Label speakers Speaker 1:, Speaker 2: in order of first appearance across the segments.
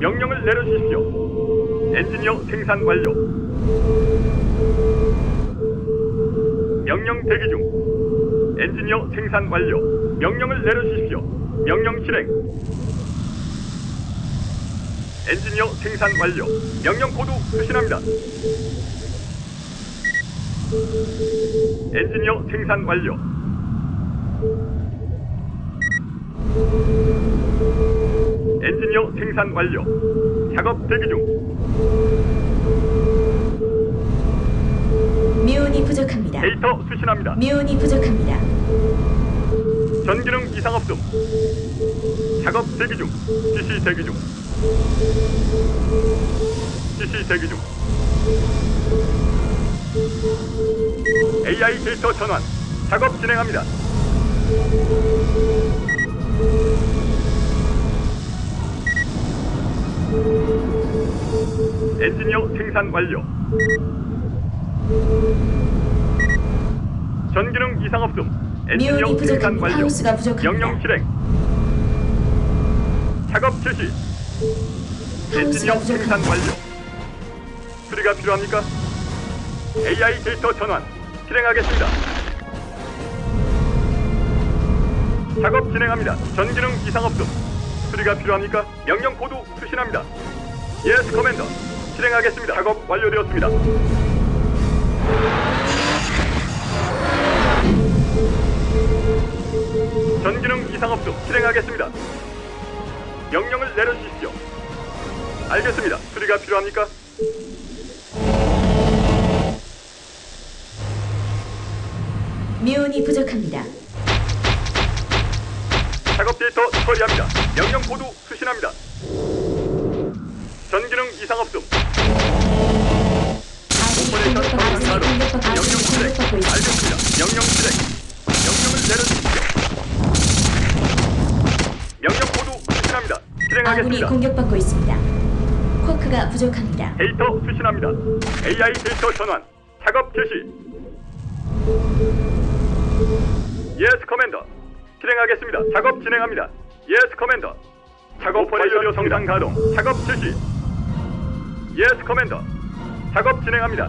Speaker 1: 명령을 내려주십시오. 엔지니어 생산 완료. 명령 대기 중. 엔지니어 생산 완료. 명령을 내려주십시오. 명령 실행. 엔지니어 생산 완료. 명령 코드 수신합니다. 엔지니어 생산 완료. 엔지니어 생산 완료. 작업 대기 중.
Speaker 2: 미온이 부족합니다.
Speaker 1: 데이터 수신합니다.
Speaker 2: 미온이 부족합니다.
Speaker 1: 전기능 이상 없음. 작업 대기 중. 지시 대기 중. 지시 대기 중. AI 데이터 전환. 작업 진행합니다. 엔지니어 생산 완료. 전기능 이상 없음. 엔지니어
Speaker 2: 미온이
Speaker 1: 생산
Speaker 2: 부족합니다.
Speaker 1: 완료.
Speaker 2: 하우스가 부족합니다.
Speaker 1: 명령 실행. 작업 실시. 엔지니어
Speaker 2: 하우스가
Speaker 1: 생산
Speaker 2: 부족합니다.
Speaker 1: 완료. 수리가 필요합니까? AI 데이터 전환 실행하겠습니다. 작업 진행합니다. 전기능 이상 없음. 수리가 필요합니까? 명령 코드 수신합니다. 예스 커맨더. 실행하겠습니다. 작업 완료되었습니다. 전기능 이상 없음. 실행하겠습니다. 명령을 내려주십시오. 알겠습니다. 수리가 필요합니까?
Speaker 2: 미온이 부족합니다.
Speaker 1: 작업 데이터 처리합니다. 명령 코드 수신합니다. 전기능 이상 없음.
Speaker 2: 아군이 공격받고
Speaker 1: 명령 실행.
Speaker 2: 있습니다.
Speaker 1: 알겠습니다. 명령 실행. 명령을 내려주십시오. 명령 코드 수신합니다.
Speaker 2: 아군이
Speaker 1: 실행하겠습니다.
Speaker 2: 공격받고 있습니다. 쿼크가 부족합니다.
Speaker 1: 데이터 수신합니다. AI 데이터 전환. 작업 개시. 예스 커맨더. 실행하겠습니다. 작업 진행합니다. 예스 커맨더. 작업 완료. 정상 가동. 작업 실시. 예스 커맨더. 작업 진행합니다.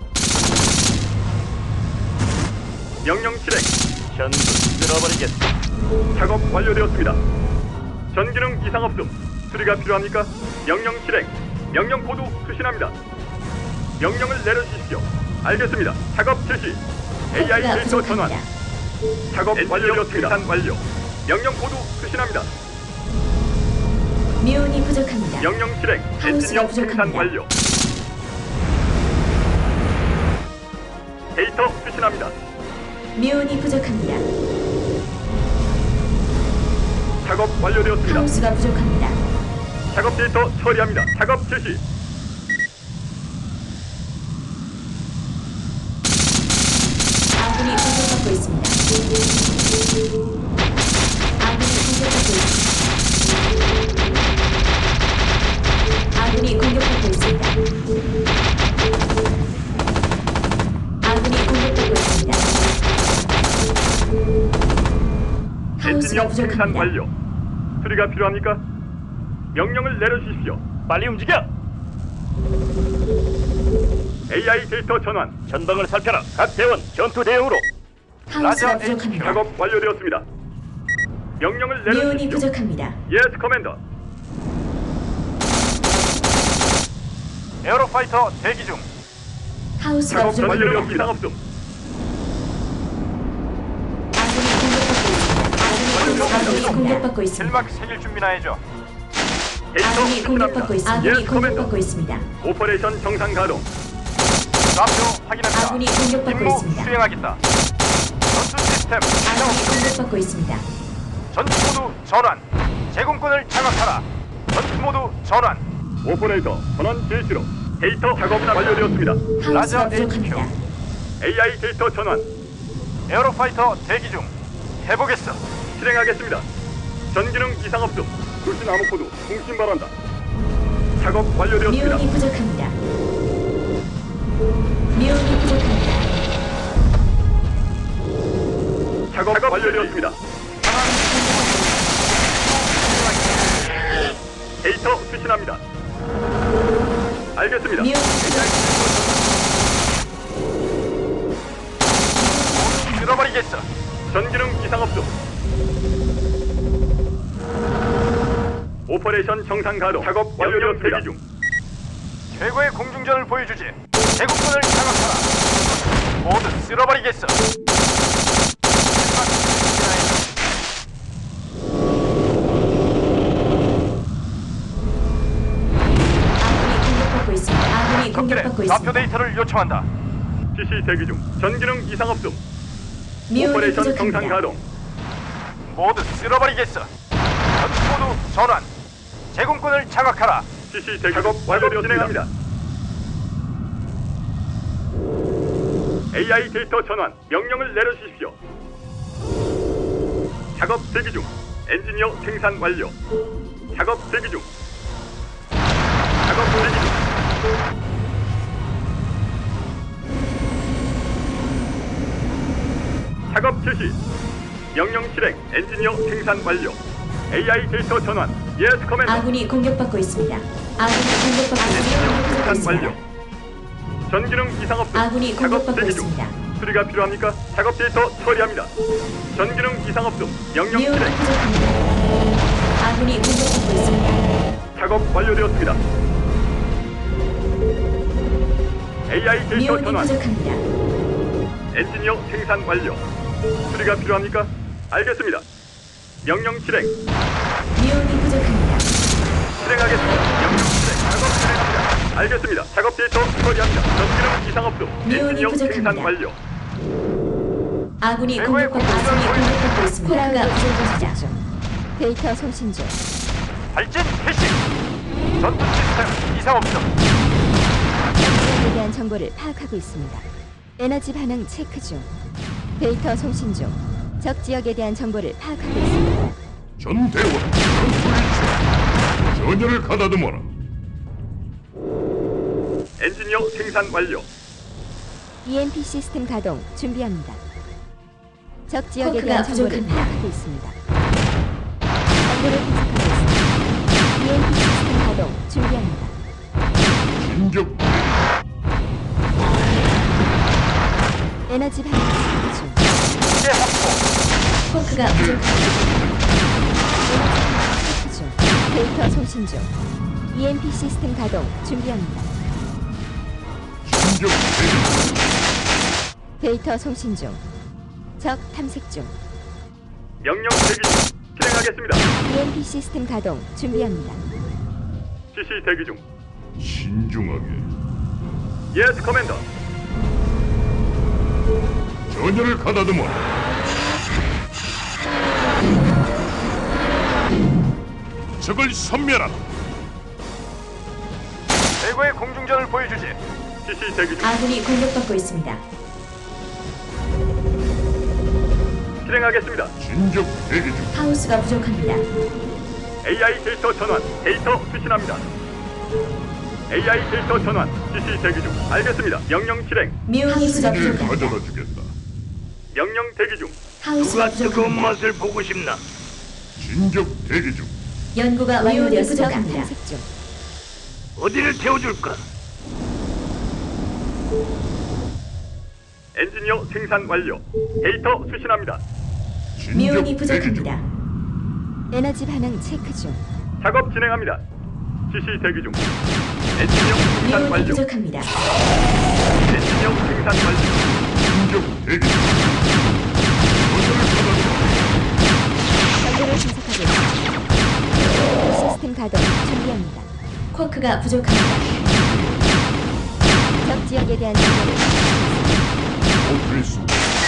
Speaker 1: 명령 실행. 전부 쓸어버리겠습니다. 작업 완료되었습니다. 전기능 이상 없음. 수리가 필요합니까? 명령 실행. 명령 코드 수신합니다. 명령을 내려주십시오. 알겠습니다. 작업 실시. AI
Speaker 2: 쿼크가
Speaker 1: 데이터 전환.
Speaker 2: 부족합니다.
Speaker 1: 작업 완료되었습니다. 생산 완료. 명령 코드 수신합니다.
Speaker 2: 미온이 부족합니다.
Speaker 1: 명령 실행. 엔지니어 생산
Speaker 2: 부족합니다.
Speaker 1: 완료. 데이터 수신합니다.
Speaker 2: 미온이 부족합니다.
Speaker 1: 작업 완료되었습니다.
Speaker 2: 하우스가 부족합니다.
Speaker 1: 작업 데이터 처리합니다. 작업 실시.
Speaker 2: 아군이 공격받고 있습니다. 아군이 공격받고 있습니다. 아군이 공격받고 있습니다. 하우스가
Speaker 1: 엔지니어 생산
Speaker 2: 부족합니다.
Speaker 1: 완료. 수리가 필요합니까? 명령을 내려주십시오. 빨리 움직여. AI 데이터 전환. 전방을 살펴라. 각 대원 전투 대응으로.
Speaker 2: 하우스가
Speaker 1: 라자 H
Speaker 2: 부족합니다.
Speaker 1: 작업 완료되었습니다. 명령을
Speaker 2: 미온이
Speaker 1: 내려주십시오.
Speaker 2: 부족합니다.
Speaker 1: 예스 커맨더. 에어로파이터 대기 중.
Speaker 2: 하우스가
Speaker 1: 작업
Speaker 2: 부족합니다.
Speaker 1: 완료되었습니다. 없음.
Speaker 2: 아군이 공격받고 있습니다.
Speaker 1: 힐막 생일 준비나 해줘.
Speaker 2: 아군이 공격받고 있습니다. 아군이
Speaker 1: 예스 커맨더.
Speaker 2: 공격받고 있습니다.
Speaker 1: 오퍼레이션 정상 가동. 좌표 확인합니다.
Speaker 2: 아군이 공격받고
Speaker 1: 임무
Speaker 2: 있습니다.
Speaker 1: 수행하겠다. 전투 시스템
Speaker 2: 아군이 공격받고 있습니다.
Speaker 1: 전투 모드 전환. 제공권을 장악하라. 전투 모드 전환. 오퍼레이터 전환 실시로. 데이터 작업 완료되었습니다.
Speaker 2: 하우스가 부족합니다.
Speaker 1: AI 데이터 전환. 에어로파이터 대기 중. 해보겠어. 실행하겠습니다. 전기능 이상 없음. 불신 암호 코드 통신 바란다. 작업 완료되었습니다.
Speaker 2: 미온이 부족합니다. 미온이 부족합니다.
Speaker 1: 작업 완료되었습니다. 데이터 수신 수신합니다. 알겠습니다.
Speaker 2: 미온이
Speaker 1: 쓸어버리겠어. 전기능 이상 없음. 오퍼레이션 정상 가동. 작업 완료되었습니다. 대기 중. 최고의 공중전을 보여주지. 제국군을 장악하라. 모두 쓸어버리겠어.
Speaker 2: 아군이 공격받고 있습니다.
Speaker 1: 좌표 데이터를 요청한다. 지시 대기 중. 전기능 이상 없음.
Speaker 2: 미온이
Speaker 1: 오퍼레이션 정상
Speaker 2: 부족합니다.
Speaker 1: 가동. 모두 쓸어버리겠어. 전투 모두 전환. 제공권을 장악하라. 지시 대기 작업 완료되었습니다. AI 데이터 전환. 명령을 내려주십시오. 작업 대기 중. 엔지니어 생산 완료. 작업 대기 중. 작업 대기 중. 작업 실시. 명령 실행. 엔지니어 생산 완료. AI 데이터 전환. 예스 커맨더.
Speaker 2: 아군이 공격받고 있습니다. 아군이 공격받고
Speaker 1: 생산
Speaker 2: 있습니다.
Speaker 1: 완료. 전기능 이상 없음.
Speaker 2: 아군이
Speaker 1: 작업
Speaker 2: 공격받고
Speaker 1: 대기 중.
Speaker 2: 있습니다.
Speaker 1: 수리가 필요합니까? 작업 데이터 처리합니다. 전기능 이상 없음. 명령
Speaker 2: 미온이
Speaker 1: 실행.
Speaker 2: 부족합니다. 아군이 공격받고 있습니다.
Speaker 1: 작업 완료되었습니다. AI 데이터
Speaker 2: 미온이
Speaker 1: 전환.
Speaker 2: 부족합니다.
Speaker 1: 엔지니어 생산 완료. 수리가 필요합니까? 알겠습니다. 명령 실행.
Speaker 2: 미온이 부족합니다.
Speaker 1: 실행하겠습니다. 명령 실행. 작업 실행합니다. 알겠습니다. 작업 데이터 처리합니다. 전기능 이상 없음.
Speaker 2: 미온이
Speaker 1: 엔지니어
Speaker 2: 부족합니다.
Speaker 1: 생산 완료.
Speaker 2: 아군이
Speaker 1: 최고의
Speaker 2: 공격받고 있습니다. 코라가 부족합니다.
Speaker 3: 데이터 송신 중.
Speaker 1: 발진 개시. 전투 시스템 이상 없음.
Speaker 3: 지역에 대한 정보를 파악하고 있습니다. 에너지 반응 체크 중. 데이터 송신 중. 적 지역에 대한 정보를 파악하고 있습니다.
Speaker 4: 전대원 전투일체 전열을 가다듬어라.
Speaker 1: 엔지니어 생산 완료.
Speaker 3: EMP 시스템 가동 준비합니다. 적 지역에
Speaker 2: 쿼크가
Speaker 3: 대한 정보를
Speaker 2: 부족합니다.
Speaker 3: 파악하고 있습니다. 정보를 분석하고 있습니다. EMP 시스템 가동 준비합니다.
Speaker 4: 진격
Speaker 3: 에너지 반응 체크 중.
Speaker 1: 이제 확보.
Speaker 2: 쿼크가 부족합니다.
Speaker 3: 체크 중. 데이터 송신 중. EMP 시스템 가동 준비합니다.
Speaker 4: 진격
Speaker 3: 데이터 송신 중. 적 탐색 중.
Speaker 1: 명령 대기 중. 실행하겠습니다.
Speaker 3: EMP 시스템 가동 준비합니다.
Speaker 1: 지시 대기 중.
Speaker 4: 신중하게
Speaker 1: 예스 커맨더.
Speaker 4: 전열을 가다듬어라. 적을 섬멸하라.
Speaker 1: 최고의 공중전을 보여주지. 지시 대기 중.
Speaker 2: 아군이 공격받고 있습니다.
Speaker 1: 실행하겠습니다.
Speaker 4: 진격 대기 중.
Speaker 2: 하우스가 부족합니다.
Speaker 1: AI 데이터 전환. 데이터 수신합니다. AI 데이터 전환. 지시 대기 중. 알겠습니다. 명령 실행.
Speaker 2: 미온이
Speaker 4: 이를
Speaker 2: 부족합니다.
Speaker 4: 가져다 주겠다.
Speaker 1: 명령 대기 중.
Speaker 2: 하우스가 부족합니다.
Speaker 1: 맛을 보고 싶나?
Speaker 4: 진격 대기 중.
Speaker 2: 연구가
Speaker 3: 미온이
Speaker 2: 완료되었습니다.
Speaker 3: 부족한 탐색 중.
Speaker 1: 어디를 태워줄까? 엔지니어 생산 완료. 데이터 수신합니다.
Speaker 4: 진격
Speaker 2: 미온이
Speaker 4: 대기 중.
Speaker 2: 부족합니다.
Speaker 3: 에너지 반응 체크 중.
Speaker 1: 작업 진행합니다. 지시 대기 중. 엔지니어 생산
Speaker 2: 미온이
Speaker 1: 완료.
Speaker 2: 부족합니다.
Speaker 1: 엔지니어 생산 완료.
Speaker 4: 진격 대기 중. 전열을 가다듬어라.
Speaker 3: 정보를 분석하고 있습니다. 시스템 가동 준비합니다.
Speaker 2: 쿼크가 부족합니다.
Speaker 3: 적 지역에 대한 정보를
Speaker 4: 오프리스